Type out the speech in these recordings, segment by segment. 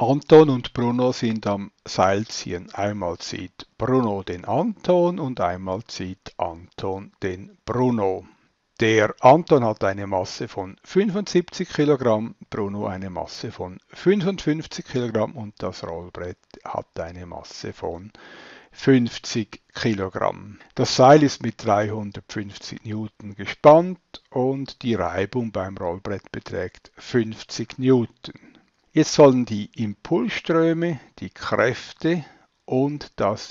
Anton und Bruno sind am Seil ziehen. Einmal zieht Bruno den Anton und einmal zieht Anton den Bruno. Der Anton hat eine Masse von 75 Kilogramm, Bruno eine Masse von 55 Kilogramm und das Rollbrett hat eine Masse von 50 Kilogramm. Das Seil ist mit 350 Newton gespannt und die Reibung beim Rollbrett beträgt 50 Newton. Jetzt sollen die Impulsströme, die Kräfte und das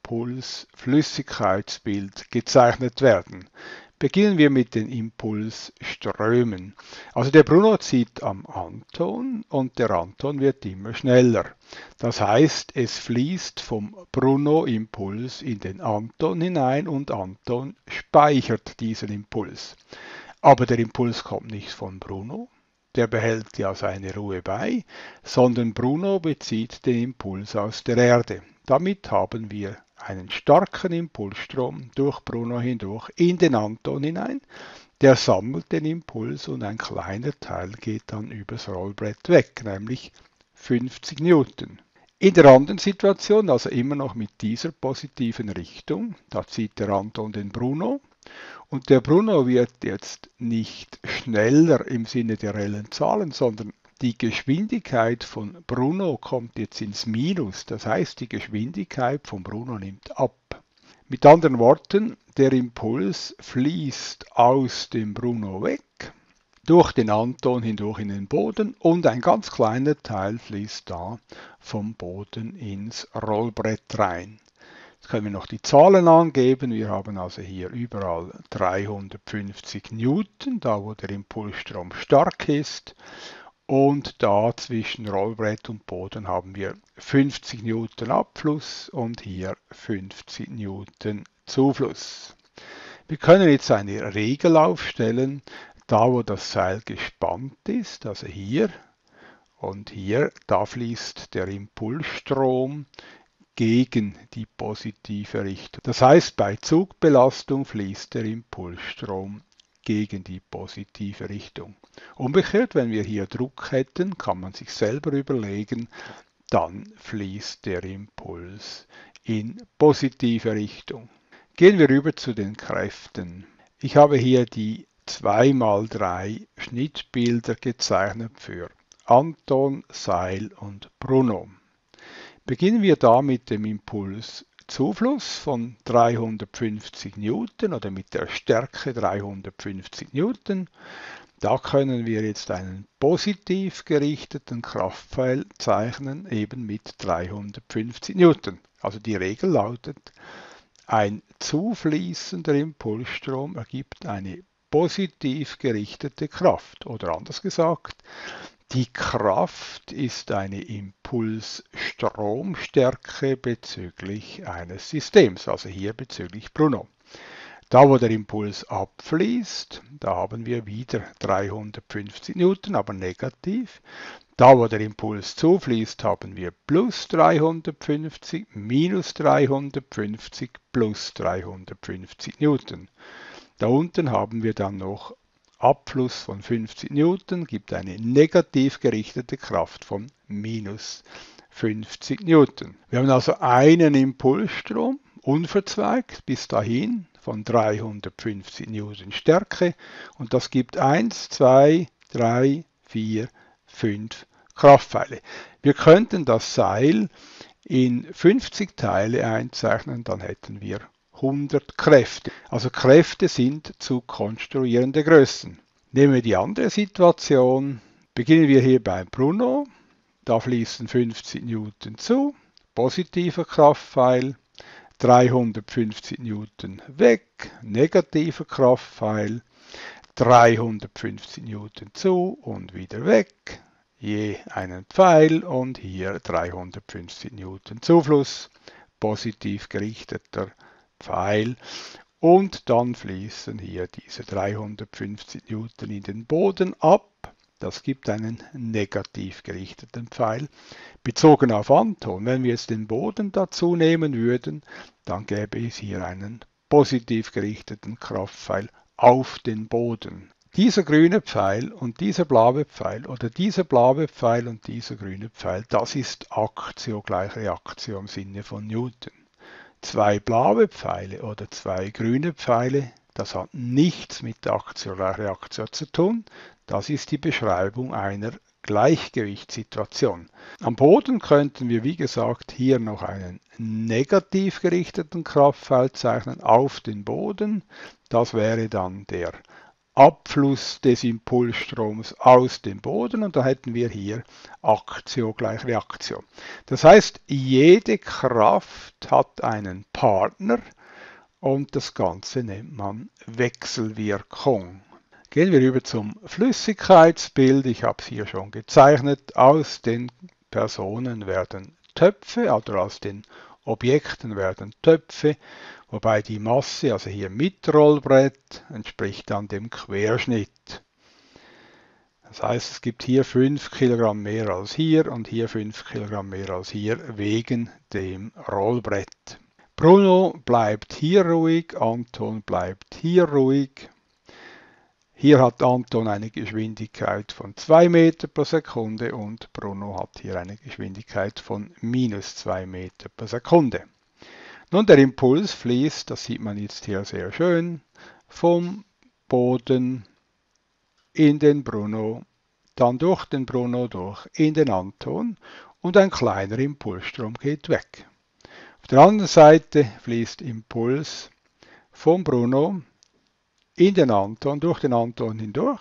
Impulsflüssigkeitsbild gezeichnet werden. Beginnen wir mit den Impulsströmen. Also der Bruno zieht am Anton und der Anton wird immer schneller. Das heißt, es fließt vom Bruno-Impuls in den Anton hinein und Anton speichert diesen Impuls. Aber der Impuls kommt nicht von Bruno, der behält ja seine Ruhe bei, sondern Bruno bezieht den Impuls aus der Erde. Damit haben wir einen starken Impulsstrom durch Bruno hindurch in den Anton hinein. Der sammelt den Impuls und ein kleiner Teil geht dann übers Rollbrett weg, nämlich 50 Newton. In der anderen Situation, also immer noch mit dieser positiven Richtung, da zieht der Anton den Bruno. Und der Bruno wird jetzt nicht schneller im Sinne der reellen Zahlen, sondern die Geschwindigkeit von Bruno kommt jetzt ins Minus. Das heißt, die Geschwindigkeit von Bruno nimmt ab. Mit anderen Worten, der Impuls fließt aus dem Bruno weg, durch den Anton hindurch in den Boden und ein ganz kleiner Teil fließt da vom Boden ins Rollbrett rein. Jetzt können wir noch die Zahlen angeben. Wir haben also hier überall 350 Newton, da wo der Impulsstrom stark ist. Und da zwischen Rollbrett und Boden haben wir 50 Newton Abfluss und hier 50 Newton Zufluss. Wir können jetzt eine Regel aufstellen, da wo das Seil gespannt ist, also hier und hier, da fließt der Impulsstrom gegen die positive Richtung. Das heißt, bei Zugbelastung fließt der Impulsstrom gegen die positive Richtung. Umgekehrt, wenn wir hier Druck hätten, kann man sich selber überlegen, dann fließt der Impuls in positive Richtung. Gehen wir rüber zu den Kräften. Ich habe hier die 2×3 Schnittbilder gezeichnet für Anton, Seil und Bruno. Beginnen wir da mit dem Impulszufluss von 350 Newton oder mit der Stärke 350 Newton. Da können wir jetzt einen positiv gerichteten Kraftpfeil zeichnen, eben mit 350 Newton. Also die Regel lautet, ein zufließender Impulsstrom ergibt eine positiv gerichtete Kraft. Oder anders gesagt, die Kraft ist eine Impulsstromstärke bezüglich eines Systems, also hier bezüglich Bruno. Da wo der Impuls abfließt, da haben wir wieder 350 Newton, aber negativ. Da wo der Impuls zufließt, haben wir plus 350, minus 350, plus 350 Newton. Da unten haben wir dann noch Abfluss von 50 Newton, gibt eine negativ gerichtete Kraft von minus 50 Newton. Wir haben also einen Impulsstrom, unverzweigt bis dahin, von 350 Newton Stärke und das gibt 1, 2, 3, 4, 5 Kraftpfeile. Wir könnten das Seil in 50 Teile einzeichnen, dann hätten wir 100 Kräfte. Also Kräfte sind zu konstruierende Größen. Nehmen wir die andere Situation. Beginnen wir hier bei Bruno. Da fließen 50 Newton zu. Positiver Kraftpfeil. 350 Newton weg. Negativer Kraftpfeil. 350 Newton zu und wieder weg. Je einen Pfeil und hier 350 Newton Zufluss. Positiv gerichteter Pfeil und dann fließen hier diese 350 Newton in den Boden ab. Das gibt einen negativ gerichteten Pfeil. Bezogen auf Anton, wenn wir jetzt den Boden dazu nehmen würden, dann gäbe es hier einen positiv gerichteten Kraftpfeil auf den Boden. dieser grüne Pfeil und dieser blaue Pfeil oder dieser blaue Pfeil und dieser grüne Pfeil, das ist Aktio gleich Reaktio im Sinne von Newton. Zwei blaue Pfeile oder zwei grüne Pfeile, das hat nichts mit Aktio gleich Reaktio zu tun. Das ist die Beschreibung einer Gleichgewichtssituation. Am Boden könnten wir, wie gesagt, hier noch einen negativ gerichteten Kraftpfeil zeichnen auf den Boden. Das wäre dann der Abfluss des Impulsstroms aus dem Boden und da hätten wir hier Aktio gleich Reaktio. Das heißt, jede Kraft hat einen Partner und das Ganze nennt man Wechselwirkung. Gehen wir über zum Flüssigkeitsbild. Ich habe es hier schon gezeichnet. Aus den Personen werden Töpfe, oder aus den Objekten werden Töpfe, wobei die Masse, also hier mit Rollbrett, entspricht dann dem Querschnitt. Das heißt, es gibt hier 5 Kilogramm mehr als hier und hier 5 Kilogramm mehr als hier wegen dem Rollbrett. Bruno bleibt hier ruhig, Anton bleibt hier ruhig. Hier hat Anton eine Geschwindigkeit von 2 Meter pro Sekunde und Bruno hat hier eine Geschwindigkeit von minus 2 Meter pro Sekunde. Nun, der Impuls fließt, das sieht man jetzt hier sehr schön, vom Boden in den Bruno, dann durch den Bruno durch in den Anton und ein kleiner Impulsstrom geht weg. Auf der anderen Seite fließt Impuls vom Bruno in den Anton, durch den Anton hindurch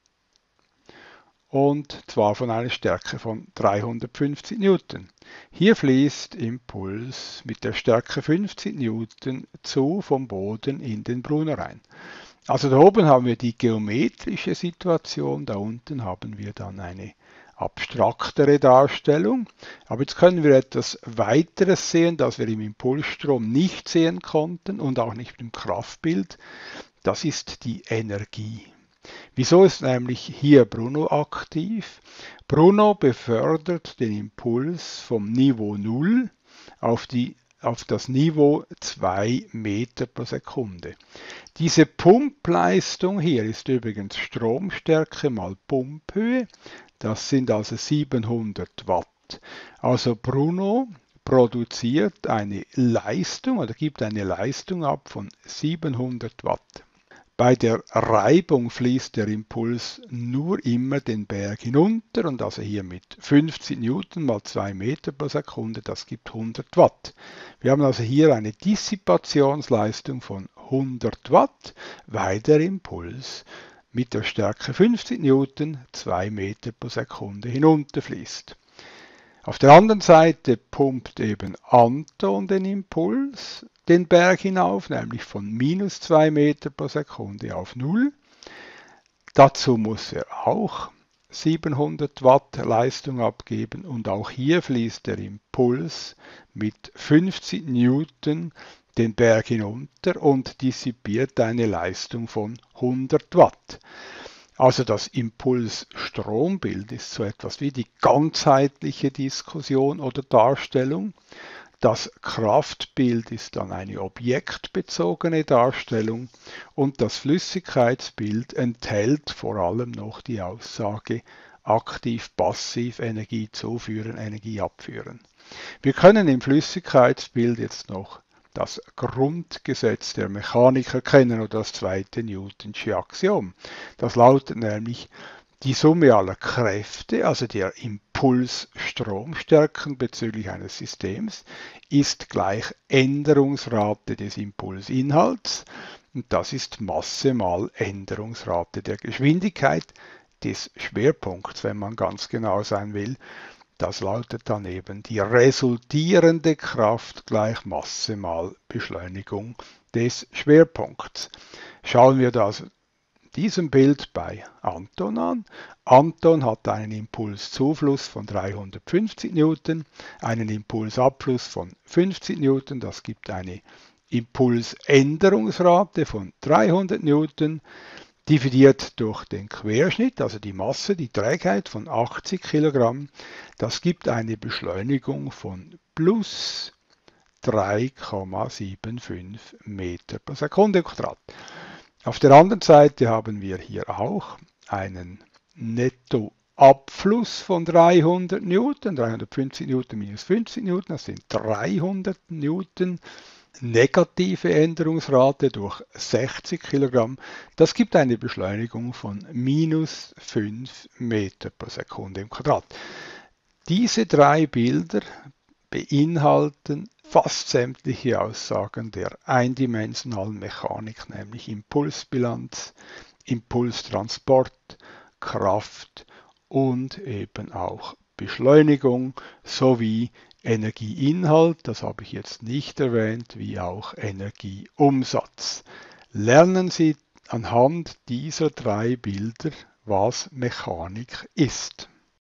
und zwar von einer Stärke von 350 Newton. Hier fließt Impuls mit der Stärke 50 Newton vom Boden in den Bruno rein. Also da oben haben wir die geometrische Situation, da unten haben wir dann eine abstraktere Darstellung. Aber jetzt können wir etwas weiteres sehen, das wir im Impulsstrom nicht sehen konnten und auch nicht im Kraftbild. Das ist die Energie. Wieso ist nämlich hier Bruno aktiv? Bruno befördert den Impuls vom Niveau 0 auf das Niveau 2 Meter pro Sekunde. Diese Pumpleistung hier ist übrigens Stromstärke mal Pumphöhe. Das sind also 700 Watt. Also Bruno produziert eine Leistung oder gibt eine Leistung ab von 700 Watt. Bei der Reibung fließt der Impuls nur immer den Berg hinunter und also hier mit 50 Newton mal 2 Meter pro Sekunde, das gibt 100 Watt. Wir haben also hier eine Dissipationsleistung von 100 Watt, weil der Impuls mit der Stärke 50 Newton 2 Meter pro Sekunde hinunterfließt. Auf der anderen Seite pumpt eben Anton den Impuls den Berg hinauf, nämlich von minus 2 Meter pro Sekunde auf 0. Dazu muss er auch 700 Watt Leistung abgeben und auch hier fließt der Impuls mit 50 Newton den Berg hinunter und dissipiert eine Leistung von 100 Watt. Also das Impuls-Strombild ist so etwas wie die ganzheitliche Diskussion oder Darstellung. Das Kraftbild ist dann eine objektbezogene Darstellung und das Flüssigkeitsbild enthält vor allem noch die Aussage aktiv-passiv Energie zuführen, Energie abführen. Wir können im Flüssigkeitsbild jetzt noch das Grundgesetz der Mechanik erkennen oder das zweite Newtonsche Axiom. Das lautet nämlich, die Summe aller Kräfte, also der Impulsstromstärken bezüglich eines Systems, ist gleich Änderungsrate des Impulsinhalts und das ist Masse mal Änderungsrate der Geschwindigkeit des Schwerpunkts, wenn man ganz genau sein will. Das lautet dann eben die resultierende Kraft gleich Masse mal Beschleunigung des Schwerpunkts. Schauen wir das diesem Bild bei Anton an. Anton hat einen Impulszufluss von 350 Newton, einen Impulsabfluss von 50 Newton, das gibt eine Impulsänderungsrate von 300 Newton, dividiert durch den Querschnitt, also die Masse, die Trägheit von 80 Kilogramm, das gibt eine Beschleunigung von plus 3,75 Meter pro Sekunde Quadrat. Auf der anderen Seite haben wir hier auch einen Nettoabfluss von 300 Newton, 350 Newton minus 50 Newton, das sind 300 Newton. Negative Änderungsrate durch 60 Kilogramm, das gibt eine Beschleunigung von minus 5 Meter pro Sekunde im Quadrat. Diese drei Bilder beinhalten fast sämtliche Aussagen der eindimensionalen Mechanik, nämlich Impulsbilanz, Impulstransport, Kraft und eben auch Beschleunigung sowie Energieinhalt, das habe ich jetzt nicht erwähnt, wie auch Energieumsatz. Lernen Sie anhand dieser drei Bilder, was Mechanik ist.